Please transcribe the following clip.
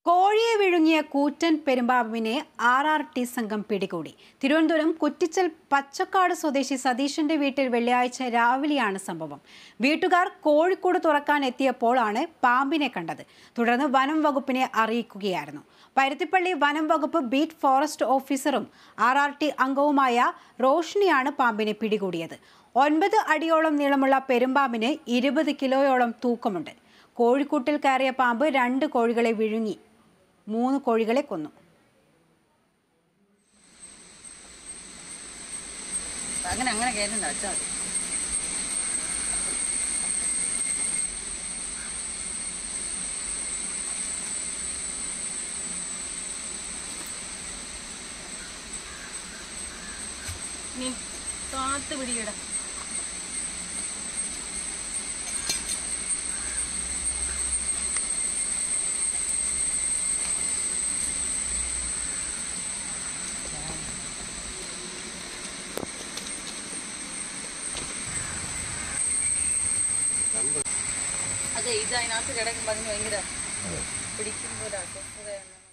കോഴിയെ വിഴുങ്ങിയ കൂറ്റൻ പെരുമ്പാമ്പിനെ RRT സംഘം പിടികൂടി. തിരുവനന്തപുരം കുറ്റിച്ചൽ പച്ചക്കാട് സ്വദേശി സതീശന്റെ വീട്ടിൽ വെള്ളിയാഴ്ച രാവിലെയാണ് സംഭവം. വീട്ടുകാർ കോഴിക്കൂട് തുറക്കാൻ എത്തിയപ്പോഴാണ് പാമ്പിനെ കണ്ടത്. തുടർന്ന് വനം വകുപ്പിനെ അറിയിക്കുകയായിരുന്നു. പരുത്തിപ്പള്ളി വനം വകുപ്പ് ബീറ്റ് ഫോറസ്റ്റ് ഓഫീസറും RRT അംഗവുമായ റോഷ്നിയാണ് പാമ്പിനെ പിടികൂടിയത്. 9 അടിയോളം നീളമുള്ള പെരുമ്പാമ്പിന് 20 കിലോയോളം തൂക്കമുണ്ട്. കോഴിക്കൂട്ടിൽ കയറിയ പാമ്പ് 2 കോഴികളെ വിഴുങ്ങി 3 കോഴികളെ കൊന്നു. അങ്ങനെ കേരള വെച്ചാൽ നീ കാത്ത് പിടിക്കട. അതെ, ഇത് അതിനകത്ത് കിടക്കുമ്പോൾ അതിന് ഭയങ്കര പിടിക്കുമ്പോൾ അസ്വസ്ഥതയാണ്.